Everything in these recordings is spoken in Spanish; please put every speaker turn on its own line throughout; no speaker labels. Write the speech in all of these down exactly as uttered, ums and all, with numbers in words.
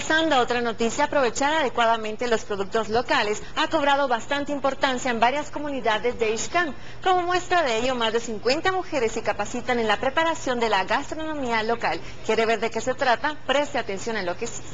Pasando a otra noticia, aprovechar adecuadamente los productos locales ha cobrado bastante importancia en varias comunidades de Ixcán. Como muestra de ello, más de cincuenta mujeres se capacitan en la preparación de la gastronomía local. ¿Quiere ver de qué se trata? Preste atención en lo que sigue.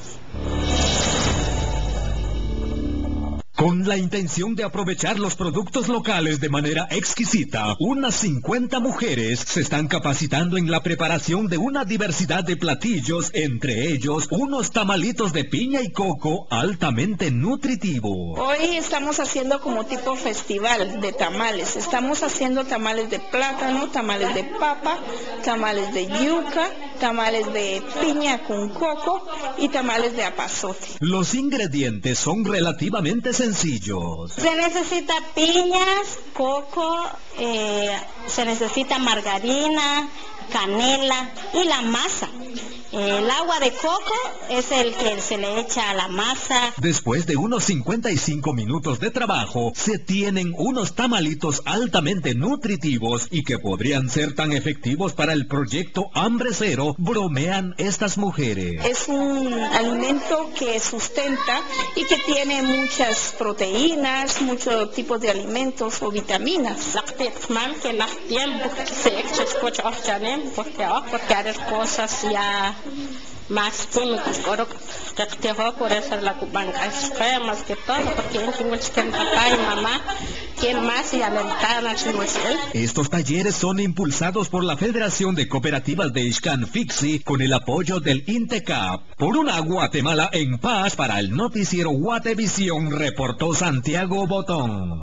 Con la intención de aprovechar los productos locales de manera exquisita, unas cincuenta mujeres se están capacitando en la preparación de una diversidad de platillos, entre ellos unos tamalitos de piña y coco altamente nutritivos.
Hoy estamos haciendo como tipo festival de tamales. Estamos haciendo tamales de plátano, tamales de papa, tamales de yuca, tamales de piña con coco y tamales de apazote.
Los ingredientes son relativamente sencillos.
Se necesita piñas, coco, eh, se necesita margarina, canela y la masa. El agua de coco es el que se le echa a la masa.
Después de unos cincuenta y cinco minutos de trabajo, se tienen unos tamalitos altamente nutritivos y que podrían ser tan efectivos para el proyecto Hambre Cero, bromean estas mujeres.
Es un alimento que sustenta y que tiene muchas proteínas, muchos tipos de alimentos o vitaminas.
Cosas ya más químicos, por eso la cubanca es más que todo, porque en papá y mamá, ¿quién más y alentana?
Estos talleres son impulsados por la Federación de Cooperativas de Ixcán Fixi con el apoyo del INTECAP. Por una Guatemala en paz, para el noticiero Guatevisión, reportó Santiago Botón.